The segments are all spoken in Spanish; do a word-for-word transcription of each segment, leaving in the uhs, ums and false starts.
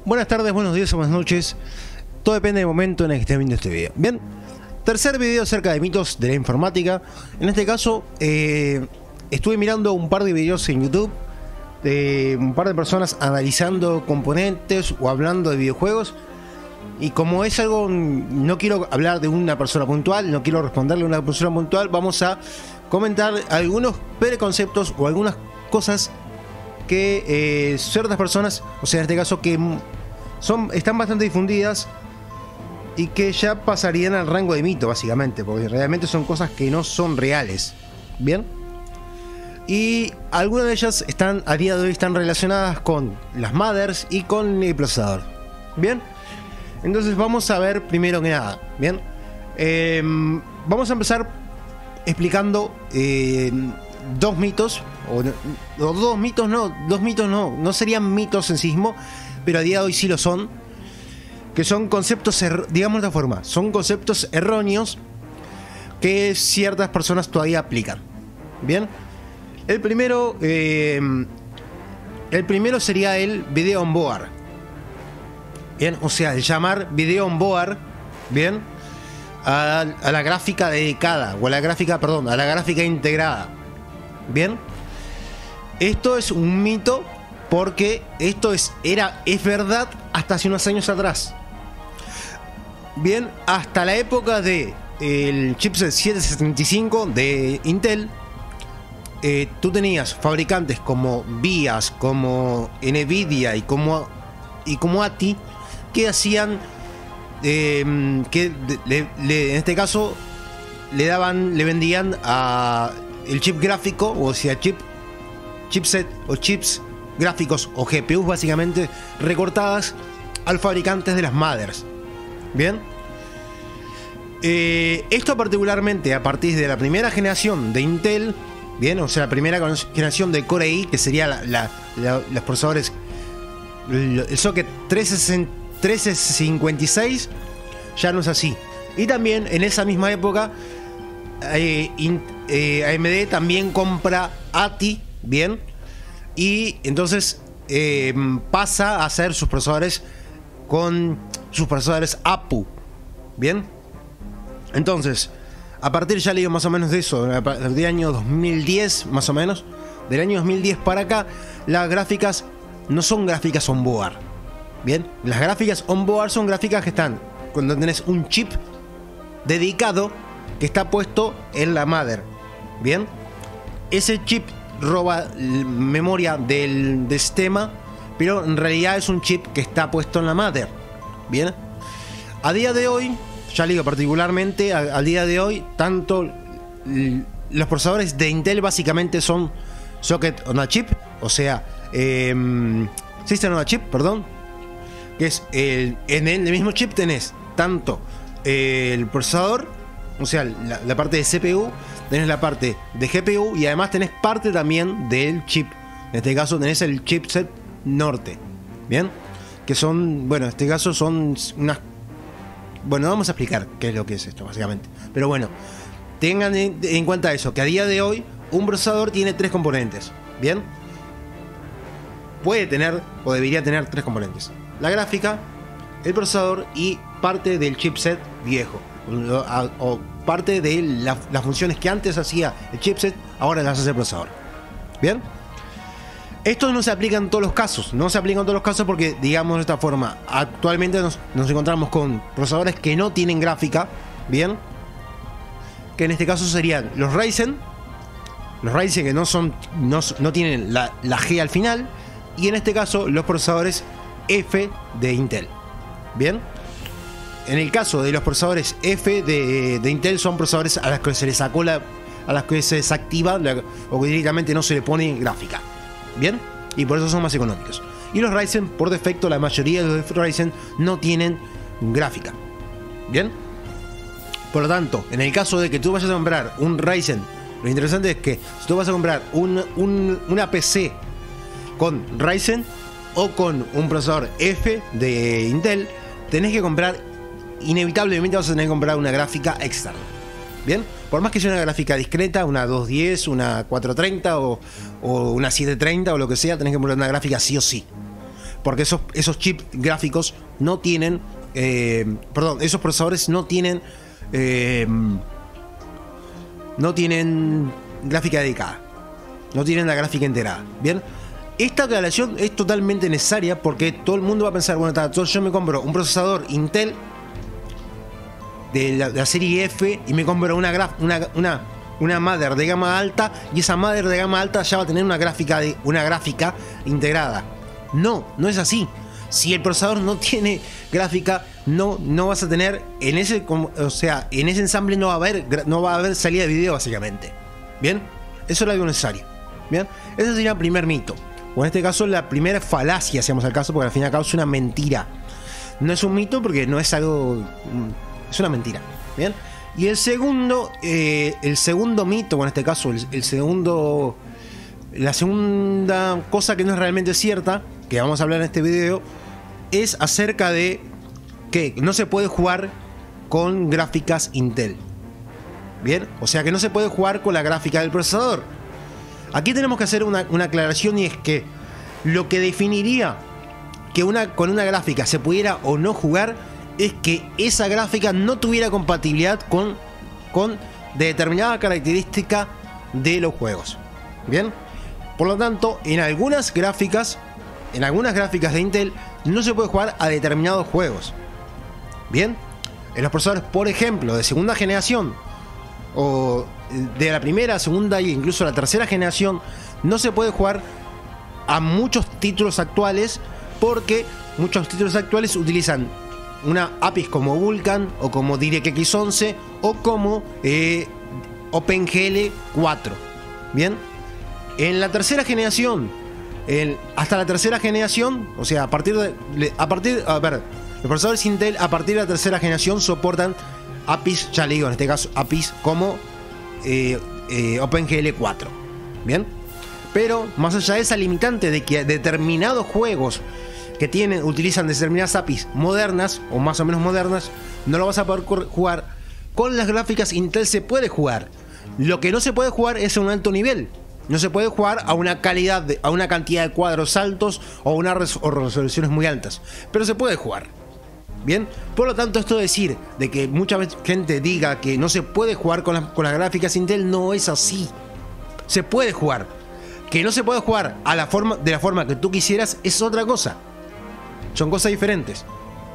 Buenas tardes, buenos días o buenas noches. Todo depende del momento en el que estés viendo este video. Bien, tercer video acerca de mitos de la informática. En este caso, eh, estuve mirando un par de videos en YouTube de un par de personas analizando componentes o hablando de videojuegos. Y como es algo, no quiero hablar de una persona puntual, no quiero responderle a una persona puntual, vamos a comentar algunos preconceptos o algunas cosas que eh, ciertas personas, o sea en este caso que son, están bastante difundidas y que ya pasarían al rango de mito básicamente, porque realmente son cosas que no son reales. Bien, y algunas de ellas están a día de hoy están relacionadas con las mothers y con el procesador. Bien, entonces vamos a ver primero que nada. Bien, eh, vamos a empezar explicando eh, dos mitos. O, o dos mitos no, dos mitos no, no serían mitos en sí mismo, pero a día de hoy sí lo son. Que son conceptos, digamos de esta forma, son conceptos erróneos que ciertas personas todavía aplican. Bien, el primero, eh, el primero sería el video on board. Bien, o sea, el llamar video on board, bien, a, a la gráfica dedicada, o a la gráfica, perdón, a la gráfica integrada. Bien, esto es un mito porque esto es, era, es verdad hasta hace unos años atrás. Bien, hasta la época de el chipset setecientos setenta y cinco de Intel, eh, tú tenías fabricantes como V I A S, como Nvidia y como, y como A T I que hacían, eh, que le, le, en este caso le daban, le vendían a el chip gráfico, o sea, chip chipset o chips gráficos o G P Us básicamente recortadas al fabricantes de las mothers. Bien, eh, esto particularmente a partir de la primera generación de Intel, bien, o sea, la primera generación de Core i, que sería la, la, la, los procesadores, el socket trescientos cincuenta y seis, ya no es así. Y también en esa misma época eh, in, eh, A M D también compra A T I. Bien, y entonces eh, pasa a hacer sus procesadores con sus procesadores A P U. Bien, entonces a partir, ya le digo más o menos de eso, del año dos mil diez, más o menos, del año dos mil diez para acá, las gráficas no son gráficas on board. Bien, las gráficas on board son gráficas que están cuando tenés un chip dedicado que está puesto en la mother. Bien, ese chip roba memoria del, del sistema, pero en realidad es un chip que está puesto en la mother. Bien, a día de hoy, ya digo particularmente, a, a día de hoy, tanto los procesadores de Intel básicamente son socket on a chip, o sea, eh, system on a chip, perdón, que es el, en el mismo chip tenés tanto eh, el procesador, o sea, la, la parte de C P U, tenés la parte de G P U y además tenés parte también del chip. En este caso tenés el chipset norte. Bien, que son, bueno, en este caso son unas... Bueno, vamos a explicar qué es lo que es esto básicamente. Pero bueno, tengan en, en cuenta eso, que a día de hoy un procesador tiene tres componentes. Bien, puede tener o debería tener tres componentes: la gráfica, el procesador y parte del chipset viejo, o, o parte de la, las funciones que antes hacía el chipset, ahora las hace el procesador. Bien, esto no se aplica en todos los casos, no se aplica en todos los casos porque, digamos de esta forma, actualmente nos, nos encontramos con procesadores que no tienen gráfica. Bien, que en este caso serían los Ryzen, los Ryzen que no son, no, no tienen la, la G al final, y en este caso los procesadores F de Intel. Bien, en el caso de los procesadores F de, de Intel, son procesadores a los que se les sacó la, a las que se desactiva la, o que directamente no se le pone gráfica. Bien, y por eso son más económicos. Y los Ryzen, por defecto, la mayoría de los Ryzen no tienen gráfica. Bien, por lo tanto, en el caso de que tú vayas a comprar un Ryzen, lo interesante es que si tú vas a comprar un, un, una P C con Ryzen o con un procesador F de Intel, tenés que comprar, inevitablemente vas a tener que comprar una gráfica externa. Bien, por más que sea una gráfica discreta, una doscientos diez, una cuatrocientos treinta o, o una setecientos treinta o lo que sea, tenés que comprar una gráfica sí o sí. porque esos, esos chips gráficos no tienen, eh, perdón, esos procesadores no tienen, eh, no tienen gráfica dedicada, no tienen la gráfica integrada. Bien, esta aclaración es totalmente necesaria porque todo el mundo va a pensar, bueno, entonces yo me compro un procesador Intel de la, de la serie F y me compro una, graf, una, una, una mother de gama alta, y esa mother de gama alta ya va a tener una gráfica, de, una gráfica integrada. No, no es así. Si el procesador no tiene gráfica, no, no vas a tener en ese, o sea, en ese ensamble no va a haber, no va a haber salida de video básicamente. Bien, eso es algo necesario. Bien, ese sería el primer mito, o en este caso la primera falacia, si vamos al caso, porque al fin y al cabo es una mentira. No es un mito porque no es algo, es una mentira. Bien, y el segundo, eh, el segundo mito, o en este caso el, el segundo, la segunda cosa que no es realmente cierta, que vamos a hablar en este video, es acerca de que no se puede jugar con gráficas Intel. Bien, o sea que no se puede jugar con la gráfica del procesador. Aquí tenemos que hacer una, una aclaración, y es que lo que definiría que una, con una gráfica se pudiera o no jugar es que esa gráfica no tuviera compatibilidad con, con determinada característica de los juegos. Bien, por lo tanto, en algunas gráficas, en algunas gráficas de Intel no se puede jugar a determinados juegos. Bien, en los procesadores, por ejemplo, de segunda generación, o de la primera, segunda e incluso la tercera generación, no se puede jugar a muchos títulos actuales, porque muchos títulos actuales utilizan una A P Is como Vulkan, o como DirectX once, o como eh, OpenGL cuatro. Bien, en la tercera generación, el, hasta la tercera generación, o sea, a partir de, a partir, a ver, los procesadores Intel a partir de la tercera generación soportan A P Is, ya le digo, en este caso A P Is como eh, eh, OpenGL cuatro. Bien, pero más allá de esa limitante de que determinados juegos que tienen, utilizan determinadas A P Is modernas o más o menos modernas, no lo vas a poder jugar con las gráficas Intel. Se puede jugar, lo que no se puede jugar es a un alto nivel. No se puede jugar a una calidad, de, a una cantidad de cuadros altos o una res, o resoluciones muy altas, pero se puede jugar. Bien, por lo tanto, esto de decir de que mucha gente diga que no se puede jugar con, la, con las gráficas Intel no es así. Se puede jugar. Que no se puede jugar a la forma, de la forma que tú quisieras es otra cosa. Son cosas diferentes.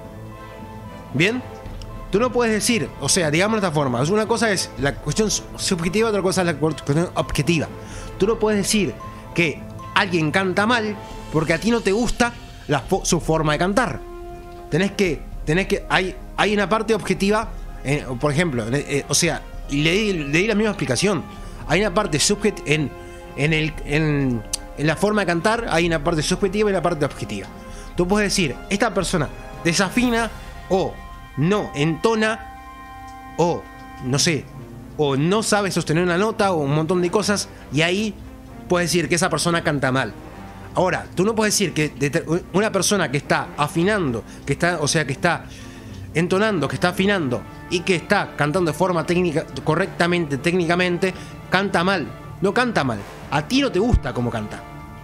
Bien, tú no puedes decir, o sea, digamos de esta forma, una cosa es la cuestión subjetiva, otra cosa es la cuestión objetiva. Tú no puedes decir que alguien canta mal porque a ti no te gusta la, su forma de cantar. Tenés que, tenés que, hay, hay una parte objetiva, eh, por ejemplo, eh, o sea, y le di, le di la misma explicación. Hay una parte subjetiva en, en, el, en, en la forma de cantar, hay una parte subjetiva y una parte objetiva. Tú puedes decir, esta persona desafina, o no entona, o no sé, o no sabe sostener una nota, o un montón de cosas, y ahí puedes decir que esa persona canta mal. Ahora, tú no puedes decir que una persona que está afinando, que está, o sea, que está entonando, que está afinando y que está cantando de forma técnica, correctamente, técnicamente, canta mal. No canta mal. A ti no te gusta cómo canta.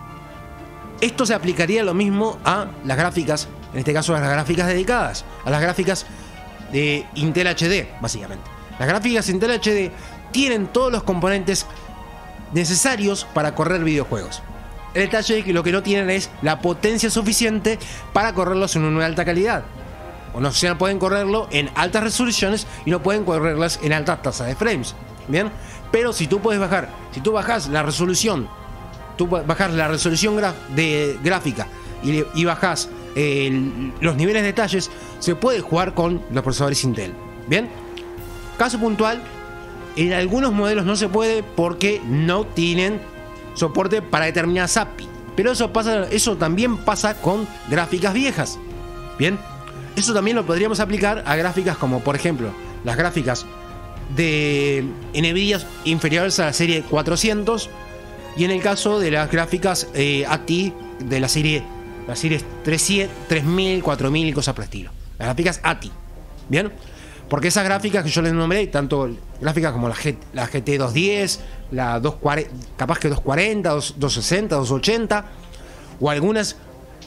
Esto se aplicaría lo mismo a las gráficas, en este caso a las gráficas dedicadas, a las gráficas de Intel H D, básicamente. Las gráficas Intel H D tienen todos los componentes necesarios para correr videojuegos. El detalle es que lo que no tienen es la potencia suficiente para correrlos en una alta calidad. O no, se pueden correrlo en altas resoluciones y no pueden correrlas en altas tasas de frames. Bien, pero si tú puedes bajar, si tú bajas la resolución, tú bajas la resolución graf de gráfica y, y bajas eh, los niveles de detalles, se puede jugar con los procesadores Intel. Bien, caso puntual, en algunos modelos no se puede porque no tienen soporte para determinadas A P I, pero eso pasa, eso también pasa con gráficas viejas. Bien, eso también lo podríamos aplicar a gráficas como, por ejemplo, las gráficas de Nvidia inferiores a la serie cuatrocientos, y en el caso de las gráficas eh, A T I de la serie, las series tres mil, cuatro mil y cosas por el estilo, las gráficas A T I. Bien, porque esas gráficas que yo les nombré, tanto gráficas como la, G, la G T doscientos diez, la doscientos cuarenta, capaz que doscientos cuarenta, doscientos sesenta, doscientos ochenta, o algunas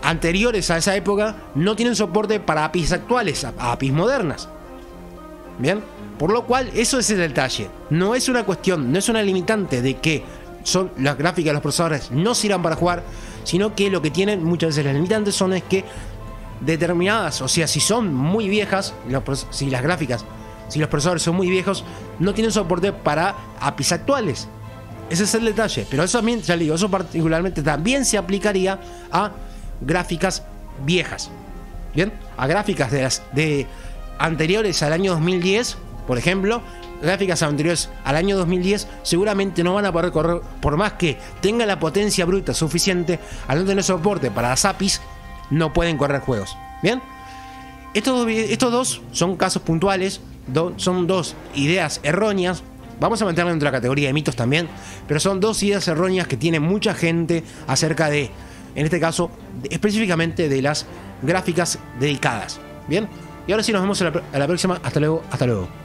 anteriores a esa época no tienen soporte para A P Is actuales, a, a A P Is modernas. Bien, por lo cual eso es el detalle. No es una cuestión, no es una limitante de que son las gráficas de los procesadores no sirvan para jugar, sino que lo que tienen muchas veces las limitantes son es que determinadas, o sea, si son muy viejas, los, si las gráficas, si los procesadores son muy viejos, no tienen soporte para A P Is actuales. Ese es el detalle, pero eso también, ya le digo, eso particularmente también se aplicaría a gráficas viejas. Bien, a gráficas de las de anteriores al año dos mil diez, por ejemplo, gráficas anteriores al año dos mil diez seguramente no van a poder correr, por más que tenga la potencia bruta suficiente, al no tener soporte para las A P Is, no pueden correr juegos. Bien, estos dos, estos dos son casos puntuales, do, son dos ideas erróneas. Vamos a meterlo en otra categoría de mitos también, pero son dos ideas erróneas que tiene mucha gente acerca de, en este caso, específicamente de las gráficas dedicadas. Bien, y ahora sí nos vemos a la, a la próxima. Hasta luego, hasta luego.